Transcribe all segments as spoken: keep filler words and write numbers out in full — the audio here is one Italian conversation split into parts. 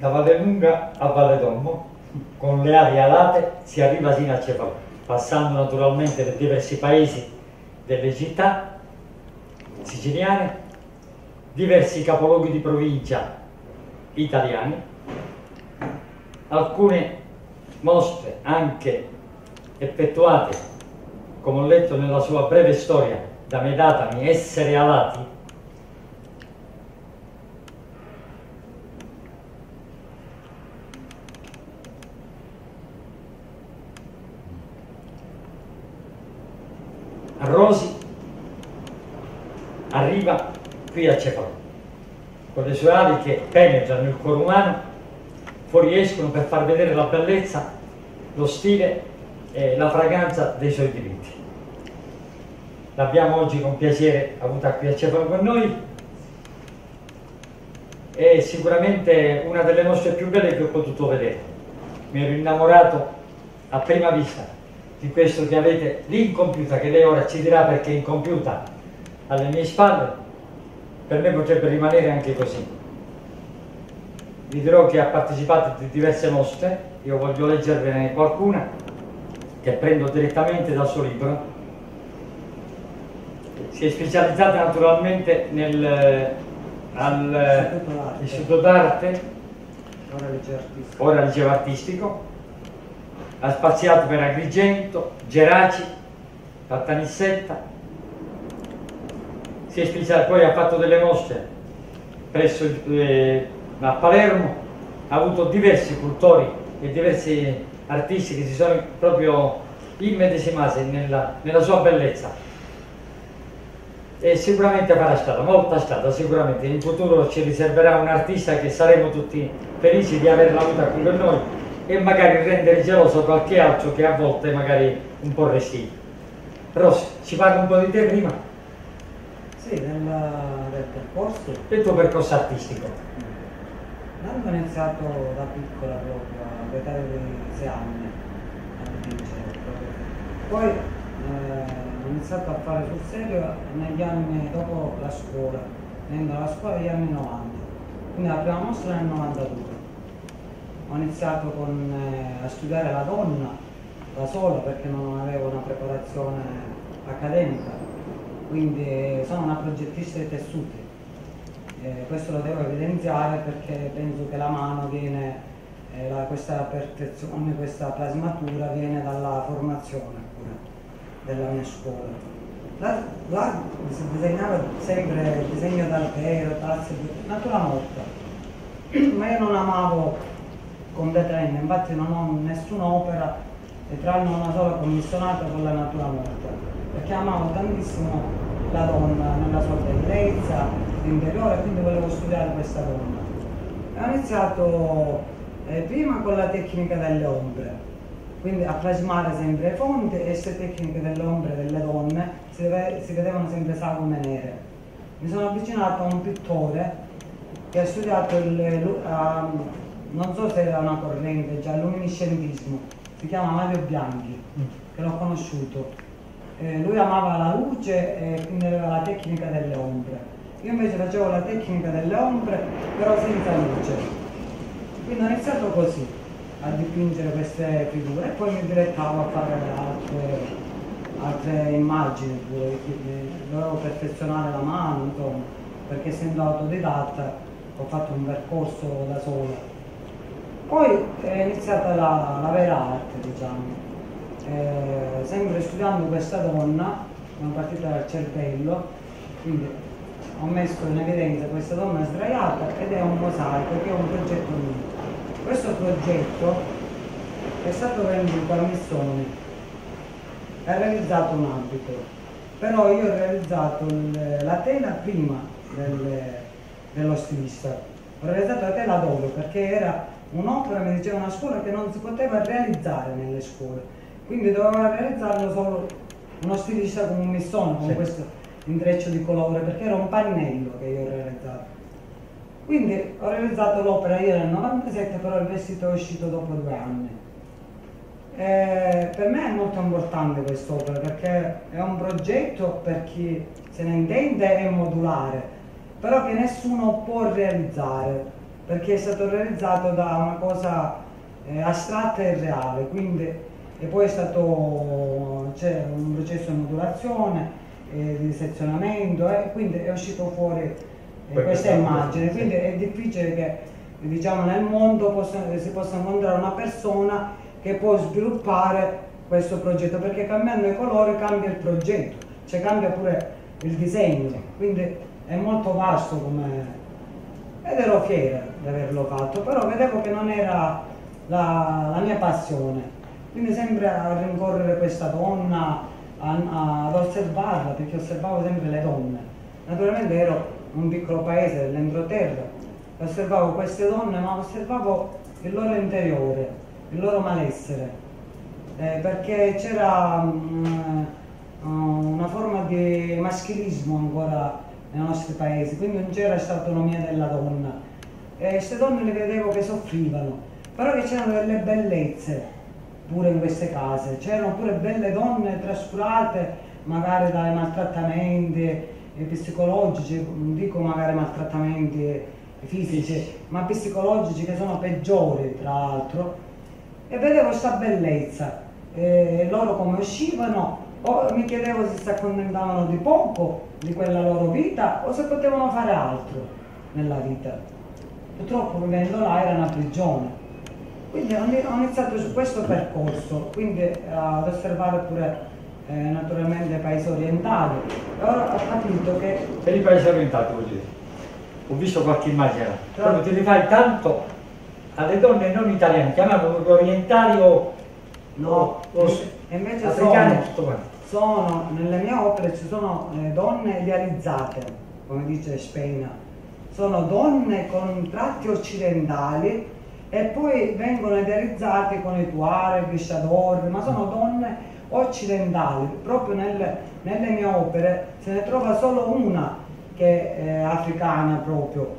da Vallelunga a Valle d'Olmo, con le ali alate si arriva sino a Cefalù, passando naturalmente per diversi paesi delle città siciliane, diversi capoluoghi di provincia italiani, alcune mostre anche effettuate, come ho letto nella sua breve storia, da me datami essere alati, Rosi arriva qui a Cefalù con le sue ali che penetrano il cuore umano, fuoriescono per far vedere la bellezza, lo stile e la fragranza dei suoi diritti. L'abbiamo oggi con piacere avuta qui a Cefalù con noi, è sicuramente una delle mostre più belle che ho potuto vedere. Mi ero innamorato a prima vista di questo che avete lì incompiuta, che lei ora ci dirà perché è incompiuta alle mie spalle. Per me potrebbe rimanere anche così. Vi dirò che ha partecipato a diverse mostre, io voglio leggervene qualcuna che prendo direttamente dal suo libro. Si è specializzata naturalmente nel al Istituto d'Arte, ora liceo artistico. ora liceo artistico, ha spaziato per Agrigento, Geraci, Caltanissetta, si è specializzata, poi ha fatto delle mostre presso eh, a Palermo, ha avuto diversi cultori e diversi artisti che si sono proprio immedesimati nella, nella sua bellezza. E sicuramente farà strada, molta strada, sicuramente in futuro ci riserverà un artista che saremo tutti felici di averla avuta qui con noi e magari rendere geloso qualche altro che a volte magari un po' restio. Però ci parla un po' di te prima? Sì, del, del percorso. Del tuo percorso artistico. L'anno ho iniziato da piccola proprio, all'età di sei anni, a dipingere proprio. Poi eh, ho iniziato a fare sul serio negli anni dopo la scuola, venendo alla scuola negli anni novanta, quindi la prima mostra nel novantadue. Ho iniziato con, eh, a studiare la donna da sola perché non avevo una preparazione accademica, quindi sono una progettista di tessuti. Eh, questo lo devo evidenziare perché penso che la mano viene, eh, la, questa perfezione, questa plasmatura viene dalla formazione pure della mia scuola. Là, là si disegnava sempre il disegno d'altero, tazze, natura morta, ma io non amavo completamente, infatti non ho nessuna opera tranne una sola commissionata con la natura morta, perché amavo tantissimo la donna nella sua bellezza interiore, quindi volevo studiare questa donna. E ho iniziato eh, prima con la tecnica delle ombre, quindi a plasmare sempre i fondi, e queste tecniche delle ombre delle donne si, deve, si vedevano sempre sagome nere. Mi sono avvicinato a un pittore che ha studiato il, uh, non so se era una corrente, già il luminiscentismo, si chiama Mario Bianchi, che l'ho conosciuto. Eh, lui amava la luce e quindi aveva la tecnica delle ombre. Io invece facevo la tecnica delle ombre però senza luce. Quindi ho iniziato così a dipingere queste figure e poi mi direttavo a fare altre, altre immagini pure, dovevo perfezionare la mano, insomma, perché essendo autodidatta ho fatto un percorso da sola. Poi è iniziata la, la vera arte, diciamo. Eh, sempre studiando questa donna, sono partita dal cervello, quindi ho messo in evidenza questa donna sdraiata ed è un mosaico che è un progetto mio. Questo progetto è stato venduto a Missoni, ha realizzato un abito, però io ho realizzato il, la tela prima del, dello stilista, ho realizzato la tela dopo perché era un'opera, mi diceva una scuola, che non si poteva realizzare nelle scuole, quindi doveva realizzarlo solo uno stilista come un Missoni, con sì, questo intreccio di colore, perché era un pannello che io ho realizzato. Quindi ho realizzato l'opera io nel novantasette, però il vestito è uscito dopo due anni. E per me è molto importante quest'opera perché è un progetto, per chi se ne intende, è modulare, però che nessuno può realizzare, perché è stato realizzato da una cosa eh, astratta e reale, quindi, e poi è stato, c'è un processo di modulazione, eh, di sezionamento, e eh, quindi è uscito fuori eh, questa immagine, quindi è difficile che, diciamo, nel mondo possa, si possa incontrare una persona che può sviluppare questo progetto, perché cambiando i colori cambia il progetto, cioè cambia pure il disegno, quindi è molto vasto come... ed ero fiera di averlo fatto, però vedevo che non era la, la mia passione, quindi sempre a rincorrere questa donna, a, a, ad osservarla, perché osservavo sempre le donne. Naturalmente ero in un piccolo paese dell'entroterra, osservavo queste donne, ma osservavo il loro interiore, il loro malessere, eh, perché c'era um, una forma di maschilismo ancora nei nostri paesi, quindi non c'era questa autonomia della donna. E queste donne le vedevo che soffrivano, però che c'erano delle bellezze pure in queste case, c'erano pure belle donne trascurate magari dai maltrattamenti psicologici, non dico magari maltrattamenti fisici, ma psicologici, che sono peggiori tra l'altro, e vedevo questa bellezza, e loro come uscivano, o mi chiedevo se si accontentavano di poco di quella loro vita o se potevano fare altro nella vita. Purtroppo vivendo là era una prigione, quindi ho iniziato su questo percorso, quindi ad osservare pure eh, naturalmente i paesi orientali, e ora ho capito che... Per i paesi orientali, vuol dire, ho visto qualche immagine, proprio ti rifai tanto alle donne non italiane, chiamiamolo orientali o, no, o, o e invece africane, sono, tutto quanto. Sono, nelle mie opere ci sono eh, donne idealizzate, come dice Speina, sono donne con tratti occidentali e poi vengono idealizzate con i Tuareg, i Chador, ma sono donne occidentali. Proprio nelle, nelle mie opere se ne trova solo una che è africana proprio,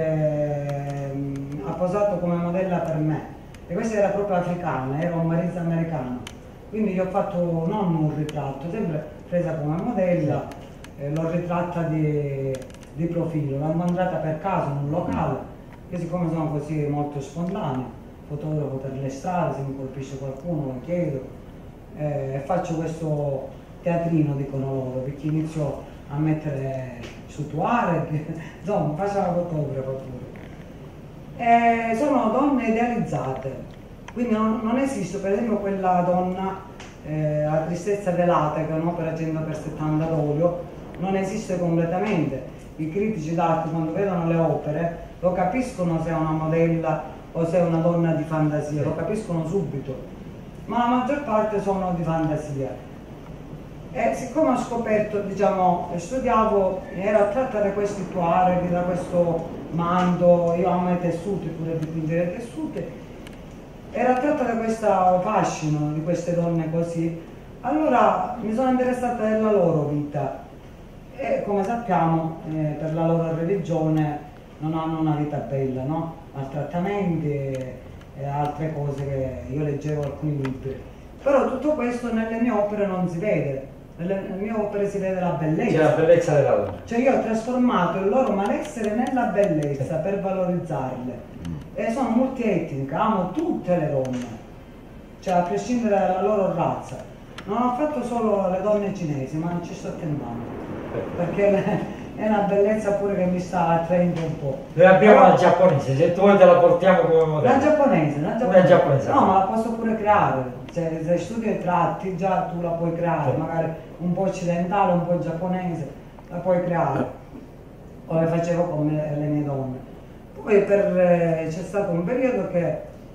che mh, ha posato come modella per me, e questa era proprio africana, era un marisa americano. Quindi gli ho fatto non un ritratto, sempre presa come modella, eh, l'ho ritratta di, di profilo, l'ho incontrata per caso in un locale, io siccome sono così molto spontaneo, fotografo per le strade, se mi colpisce qualcuno lo chiedo, e eh, faccio questo teatrino, dicono loro, perché inizio a mettere su Tuareg, insomma faccio la fotografa pure. E sono donne idealizzate. Quindi non, non esiste, per esempio, quella donna, eh, La tristezza velata, che è un'opera cento per settanta d'olio, non esiste completamente. I critici d'arte, quando vedono le opere, lo capiscono se è una modella o se è una donna di fantasia, lo capiscono subito. Ma la maggior parte sono di fantasia. E siccome ho scoperto, diciamo, studiavo, ero attratta da questi Tuareg, da questo manto, io amo i tessuti, pure dipingere i tessuti, era attratta da questo fascino di queste donne così, allora mi sono interessata della loro vita e, come sappiamo, eh, per la loro religione non hanno una vita bella, no? Maltrattamenti e, e altre cose che io leggevo alcuni libri, però tutto questo nelle mie opere non si vede, nelle, nelle mie opere si vede la bellezza. C'è la bellezza della donna. Cioè io ho trasformato il loro malessere nella bellezza per valorizzarle. E sono multietnica, amo tutte le donne, cioè a prescindere dalla loro razza. Non ho fatto solo le donne cinesi, ma non ci sto tentando, perché le, è una bellezza pure che mi sta attraendo un po'. Noi abbiamo Però, la giapponese, se tu vuoi te la portiamo come modello. la giapponese, la giapponese. Una giapponese. No, ma la posso pure creare, cioè, se studi i tratti già tu la puoi creare, sì. Magari un po' occidentale, un po' giapponese, la puoi creare, come facevo con le, le mie donne. Poi eh, c'è stato un periodo che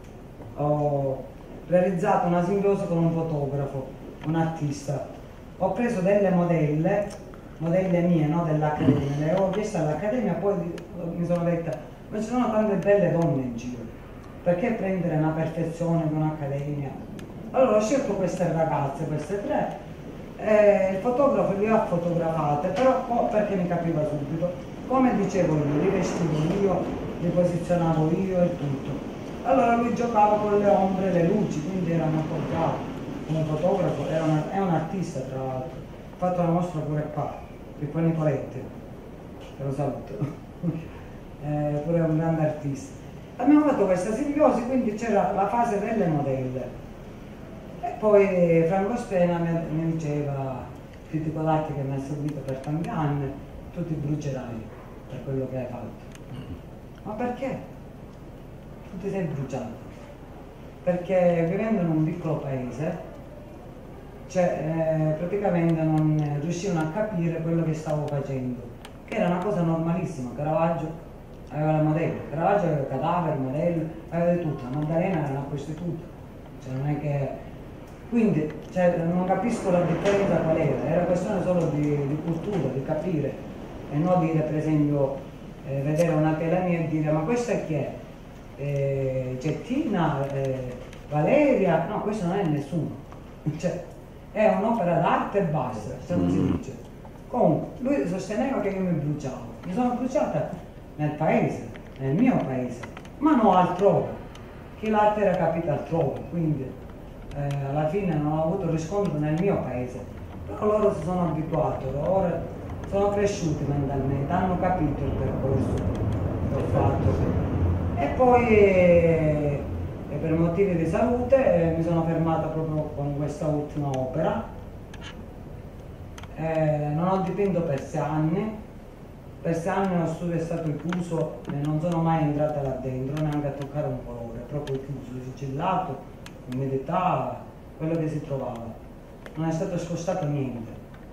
ho realizzato una simbiosi con un fotografo, un artista. Ho preso delle modelle, modelle mie, no, dell'Accademia, le ho chieste all'Accademia, poi mi sono detta, ma ci sono tante belle donne in giro, perché prendere una perfezione di un'Accademia? Allora ho scelto queste ragazze, queste tre, e il fotografo le ha fotografate, però oh, perché mi capiva subito, come dicevo io, li vestivo io, li posizionavo io e tutto. Allora lui giocava con le ombre e le luci, quindi era molto bravo come fotografo, era una, è un artista tra l'altro. Ho fatto la mostra pure qua, Pippo Nicoletti, che lo saluto, eh, pure un grande artista. Abbiamo fatto questa simbiosi, quindi c'era la fase delle modelle. E poi Franco Spena mi, mi diceva, Critico d'arte che mi ha seguito per tanti anni, tu ti brucerai per quello che hai fatto. Ma perché? Tu ti sei bruciato. Perché vivendo in un piccolo paese, cioè, eh, praticamente non riuscivano a capire quello che stavo facendo, che era una cosa normalissima. Caravaggio aveva la modella, Caravaggio aveva cadaveri, modelli, aveva di tutto, la Maddalena era una prostituta, cioè non è che... Quindi cioè, non capisco la differenza qual era, era questione solo di, di cultura, di capire, e non dire per esempio, eh, vedere una tela mia e dire ma questa chi è? Eh, Cettina, eh, Valeria, no, questo non è nessuno, cioè, è un'opera d'arte e basta, se non si dice. Comunque, lui sosteneva che io mi bruciavo, mi sono bruciata nel paese, nel mio paese, ma non altrove, che l'arte era capita altrove, quindi eh, alla fine non ho avuto riscontro nel mio paese, però loro si sono abituati, ora sono cresciuti mentalmente, hanno capito il percorso che ho fatto. E poi eh, e per motivi di salute eh, mi sono fermata proprio con questa ultima opera. Eh, non ho dipinto per sei anni, per sei anni lo studio è stato chiuso e non sono mai entrata là dentro, neanche a toccare un colore, proprio chiuso, sigillato, umidità, quello che si trovava. Non è stato spostato niente.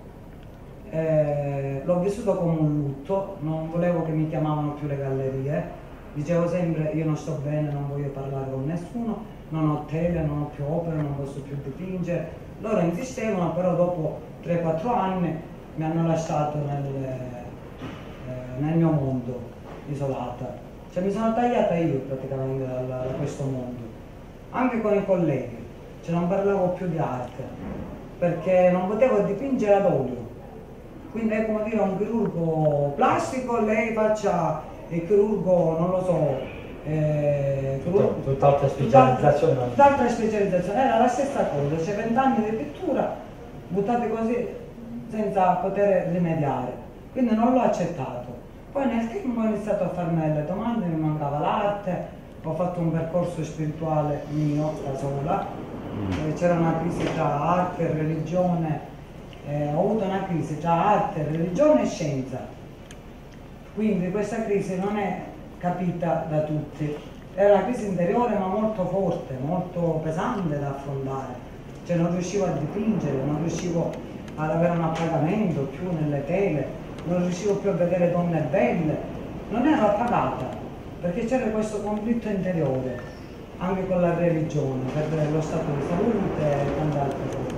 Eh, l'ho vissuto come un lutto, non volevo che mi chiamavano più le gallerie. Dicevo sempre io non sto bene, non voglio parlare con nessuno, non ho tele, non ho più opere, non posso più dipingere. Loro insistevano, però dopo tre quattro anni mi hanno lasciato nel, eh, nel mio mondo, isolata. Cioè mi sono tagliata io praticamente da, da questo mondo, anche con i colleghi, cioè non parlavo più di arte, perché non potevo dipingere ad olio. Quindi è come dire un chirurgo plastico, lei faccia il chirurgo, non lo so, eh, chirurgo, tutt'altra specializzazione. Tutt'altra specializzazione, era la stessa cosa, c'è vent'anni di pittura buttati così senza poter rimediare, quindi non l'ho accettato. Poi nel tempo ho iniziato a farmi delle domande, mi mancava l'arte, ho fatto un percorso spirituale mio da sola, c'era una crisi tra arte e religione, eh, ho avuto una crisi tra arte, religione e scienza. Quindi questa crisi non è capita da tutti, era una crisi interiore ma molto forte, molto pesante da affrontare, cioè non riuscivo a dipingere, non riuscivo ad avere un appagamento più nelle tele, non riuscivo più a vedere donne belle, non ero appagata, perché c'era questo conflitto interiore, anche con la religione, per lo stato di salute e tante altre cose.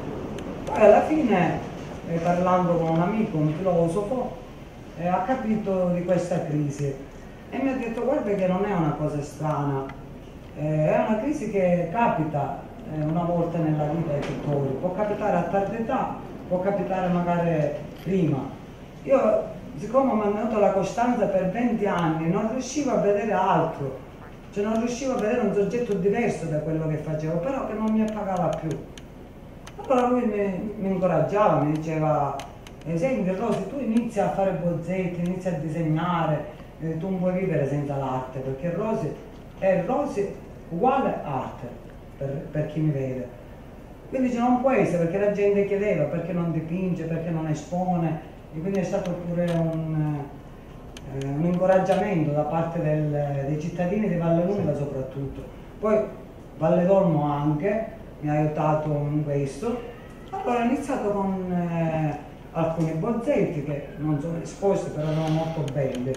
Poi alla fine, eh, parlando con un amico, un filosofo, Eh, ha capito di questa crisi e mi ha detto guarda che non è una cosa strana, eh, è una crisi che capita eh, una volta nella vita ai pittori, può capitare a tarda età, può capitare magari prima. Io siccome mi ha mantenuto la costanza per venti anni non riuscivo a vedere altro, cioè non riuscivo a vedere un soggetto diverso da quello che facevo, però che non mi appagava più. Allora lui mi, mi incoraggiava, mi diceva esempio Rosy, tu inizi a fare bozzetti, inizi a disegnare, eh, tu non puoi vivere senza l'arte, perché Rosy è Rosy uguale arte, per, per chi mi vede. Quindi cioè, non può essere, perché la gente chiedeva perché non dipinge, perché non espone, e quindi è stato pure un, eh, un incoraggiamento da parte del, dei cittadini di Valle Lunga soprattutto. Poi Valle d'Olmo anche mi ha aiutato in questo. Allora ho iniziato con eh, alcuni bozzetti che non sono esposti, però sono molto belli,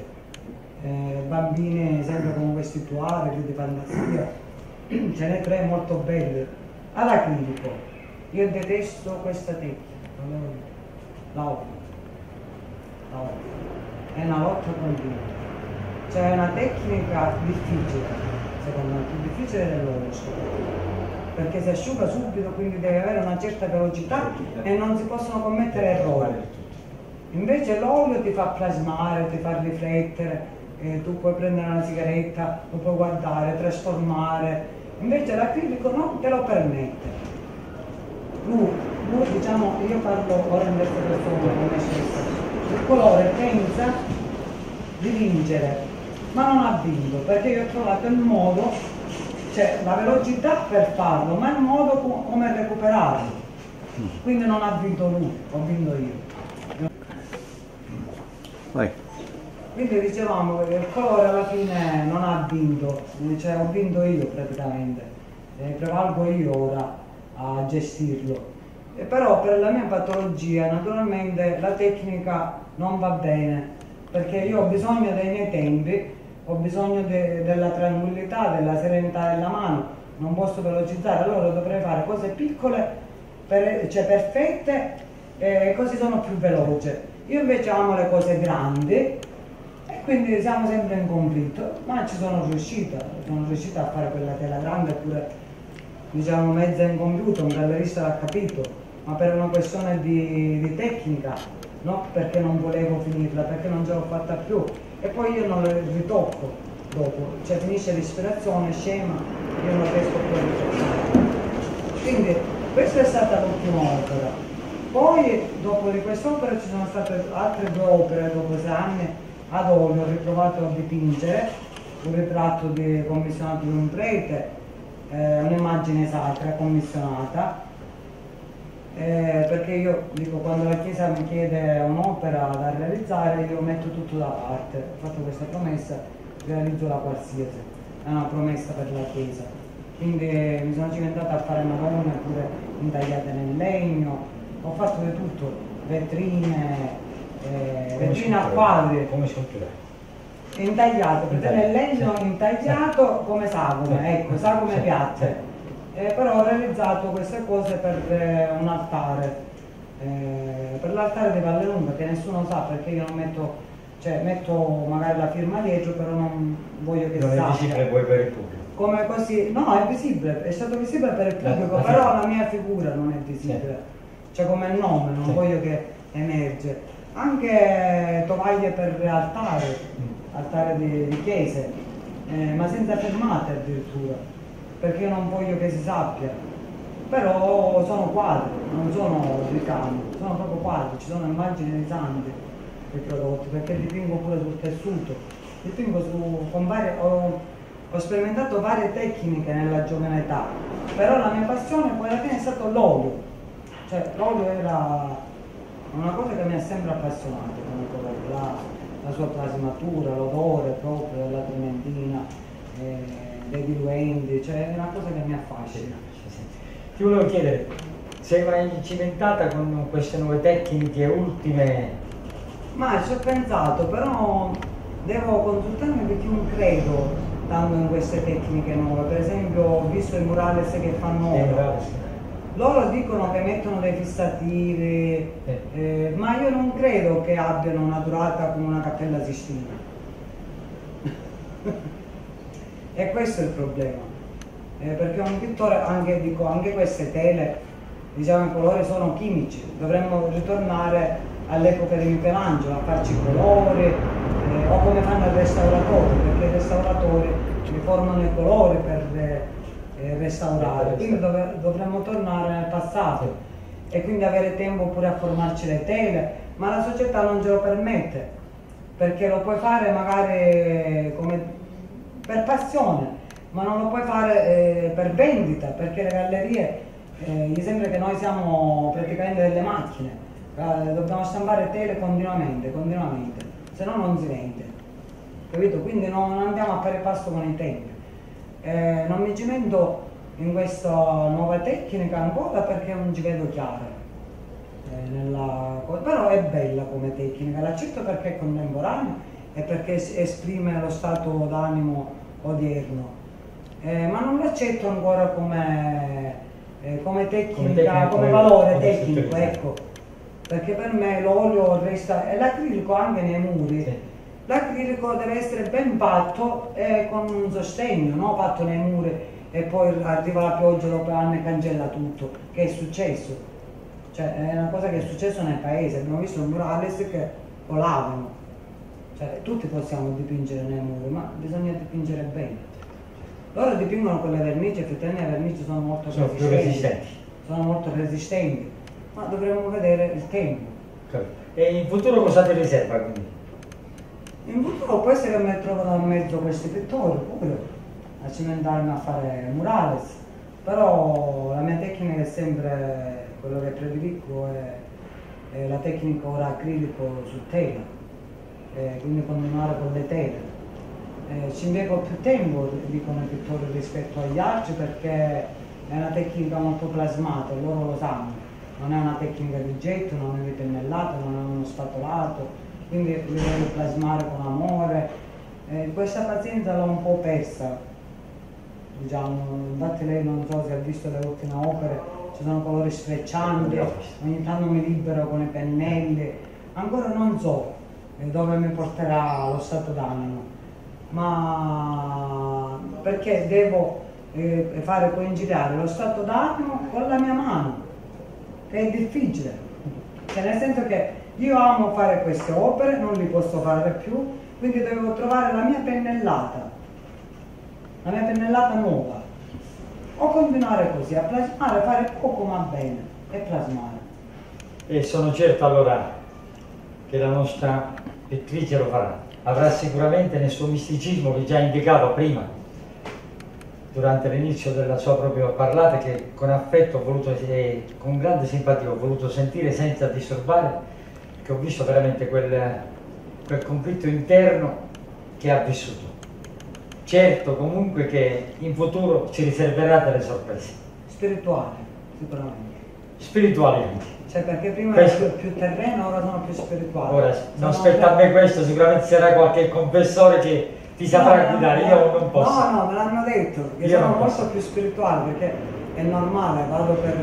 eh, bambini sempre con questi tuareg di fantasia, ce ne tre molto belli, all'acrilico. Io detesto questa tecnica, la odio, la odio, è una lotta continua, cioè è una tecnica difficile, secondo me, più difficile dell'olio, perché si asciuga subito, quindi deve avere una certa velocità e non si possono commettere errori. Invece l'olio ti fa plasmare, ti fa riflettere, eh, tu puoi prendere una sigaretta, lo puoi guardare, trasformare, invece l'acrilico non te lo permette. Lui, lui diciamo, io parlo ora in questa persona come stessa, il colore pensa di vincere, ma non ha vinto, perché io ho trovato il modo, cioè la velocità per farlo, ma il modo co- come recuperarlo. Quindi non ha vinto lui, ho vinto io. Vai. Quindi dicevamo che il colore alla fine non ha vinto, cioè ho vinto io praticamente, e prevalgo io ora a gestirlo. E però per la mia patologia naturalmente la tecnica non va bene, perché io ho bisogno dei miei tempi, ho bisogno de- della tranquillità, della serenità della mano, non posso velocizzare, allora dovrei fare cose piccole, per- cioè perfette, e così sono più veloce. Io invece amo le cose grandi e quindi siamo sempre in conflitto, ma ci sono riuscita, sono riuscita a fare quella tela grande, pure diciamo mezza incompiuta, un gallerista l'ha capito, ma per una questione di, di tecnica, no? Perché non volevo finirla, perché non ce l'ho fatta più e poi io non le ritocco dopo, cioè finisce l'ispirazione, scema, io non riesco più a ritoccare. Quindi questa è stata l'ultima opera. Poi dopo di quest'opera ci sono state altre due opere dopo sei anni ad olio, ho ritrovato a dipingere un ritratto di commissionato di un prete, eh, un'immagine sacra commissionata, eh, perché io dico quando la Chiesa mi chiede un'opera da realizzare io metto tutto da parte, ho fatto questa promessa, realizzo la qualsiasi, è una promessa per la Chiesa, quindi eh, mi sono cimentata a fare Madonna pure intagliate nel legno, ho fatto di tutto, vetrine, eh, vetrine a quadri, Come scultura? intagliate, perché Intagliate, nel legno sì. intagliato come sagome, Sì. ecco, sagome Sì. piatte. Eh, però ho realizzato queste cose per eh, un altare, eh, per l'altare di Vallelunga che nessuno sa perché io non metto, cioè metto magari la firma dietro, però non voglio che Non è sappia. visibile poi per il pubblico. Come così, no, è visibile, è stato visibile per il La- pubblico, la però figura. la mia figura non è visibile, cioè come il nome, non Sì. voglio che emerge. Anche tovaglie per altare, Mm. altare di, di chiese, eh, ma senza fermate addirittura, perché io non voglio che si sappia. Però sono quadri, non sono ricami, sono proprio quadri, ci sono immagini di santi dei prodotti, perché dipingo pure sul tessuto, dipingo su, con varie, ho, ho sperimentato varie tecniche nella giovane età, però la mia passione poi alla fine è stato l'olio, cioè l'olio era una cosa che mi ha sempre appassionato come colore, la, la sua plasmatura, l'odore proprio della trementina, eh, dei diluenti, cioè è una cosa che mi affascina. Ti volevo chiedere, sei mai cimentata con queste nuove tecniche ultime? Ma ci ho pensato, però devo consultarmi di più credo tanto in queste tecniche nuove. Per esempio ho visto i murales che fanno Eh, ora. bravo, sì. Loro dicono che mettono dei fissativi, Eh. eh, ma io non credo che abbiano una durata come una Cappella Sistina. E questo è il problema. Eh, perché un pittore, anche, dico, anche queste tele, diciamo i colori sono chimici, dovremmo ritornare all'epoca di Michelangelo a farci i colori, eh, o come fanno i restauratori, perché i restauratori riformano i colori per eh, eh, restaurare, quindi dov- dovremmo tornare nel passato e quindi avere tempo pure a formarci le tele, ma la società non ce lo permette, perché lo puoi fare magari come per passione, ma non lo puoi fare eh, per vendita, perché le gallerie, eh, gli sembra che noi siamo praticamente delle macchine, eh, dobbiamo stampare tele continuamente, continuamente, se no non si vende, capito? Quindi non andiamo a pari passo con i tempi. Eh, non mi cimento in questa nuova tecnica ancora perché non ci vedo chiaro, eh, nella co- però è bella come tecnica, l'accetto perché è contemporanea e perché es- esprime lo stato d'animo odierno. Eh, ma non l'accetto ancora come, eh, come tecnica, Come come, tecnica, come- valore come tecnico, struttura. ecco. Perché per me l'olio resta, e l'acrilico anche nei muri, Sì. l'acrilico deve essere ben fatto e con un sostegno, no? Fatto nei muri e poi arriva la pioggia dopo anni e cancella tutto, che è successo. Cioè è una cosa che è successo nel paese, abbiamo visto murales che colavano. Cioè tutti possiamo dipingere nei muri, ma bisogna dipingere bene. Loro dipingono con le vernici, effettivamente le vernici sono molto Sono più resistenti, resistenti. sono molto resistenti, ma dovremmo vedere il tempo. E in futuro cosa ti riserva quindi? In futuro futuro può essere che mi trovano in mezzo questi pittori pure, a cimentarmi a fare murales, però la mia tecnica è sempre, quello che prediligo è, è la tecnica ora acrilico su tela, eh, quindi continuare con le tele. Eh, ci impiego più tempo, dicono i pittori, rispetto agli altri, perché è una tecnica molto plasmata, loro lo sanno, non è una tecnica di getto, non è di pennellato, non è uno spatolato, quindi li devo plasmare con amore. Eh, questa pazienza l'ho un po' persa, diciamo, infatti lei non so se ha visto le ultime opere, ci sono colori sfreccianti, ogni tanto mi libero con i pennelli, ancora non so eh, dove mi porterà lo stato d'animo, ma perché devo eh, fare coincidere lo stato d'animo con la mia mano, che è difficile, cioè nel senso che io amo fare queste opere, non li posso fare più, quindi devo trovare la mia pennellata, la mia pennellata nuova, o continuare così, a plasmare, fare poco ma bene e plasmare. E sono certo allora che la nostra pittrice lo farà. Avrà sicuramente nel suo misticismo, che già indicava prima, durante l'inizio della sua propria parlata, che con affetto ho voluto, e con grande simpatia ho voluto sentire senza disturbare, che ho visto veramente quel, quel conflitto interno che ha vissuto. Certo comunque che in futuro ci riserverà delle sorprese. Spirituale, sicuramente. Spirituali anche. Cioè perché prima Questo... ero più terreno, ora sono più spirituale. Ora, sono non spetta a me questo, sicuramente sarà qualche confessore che ti saprà no, guidare, no, io non posso. No, no, me l'hanno detto, che Io sono non molto posso. più spirituale, perché è normale, vado per...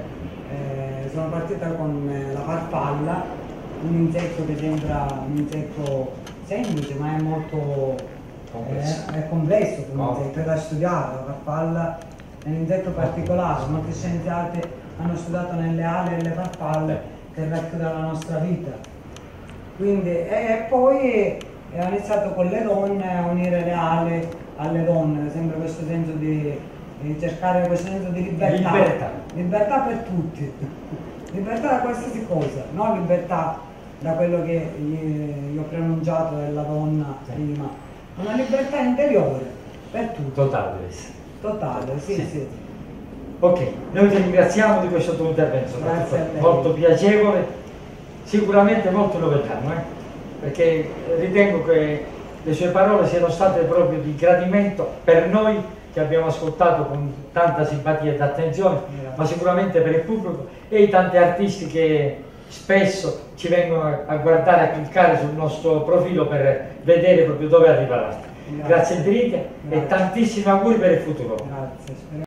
Eh, sono partita con eh, la farfalla, un insetto che sembra un insetto semplice, ma è molto complesso. Eh, è complesso, No. un insetto, è da studiare, la farfalla è un insetto particolare, molti scienziati hanno studiato nelle ali delle farfalle che racchiude la nostra vita. Quindi, e poi ho iniziato con le donne a unire le ali alle donne, sempre questo senso di, di cercare questo senso di libertà. Libertà. Libertà per tutti, libertà da qualsiasi cosa, non libertà da quello che gli ho pronunciato della donna Sì. prima, una libertà interiore per tutti. Totale deve essere. Totale, sì, Sì. sì. Ok, noi ti ringraziamo di questo tuo intervento, Grazie a lei. molto piacevole, sicuramente molto novetano, eh? Perché ritengo che le sue parole siano state proprio di gradimento per noi che abbiamo ascoltato con tanta simpatia ed attenzione, Grazie. ma sicuramente per il pubblico e i tanti artisti che spesso ci vengono a, a guardare, a cliccare sul nostro profilo per vedere proprio dove arriva l'arte. Grazie. Grazie infinite e Grazie. tantissimi auguri per il futuro. Grazie.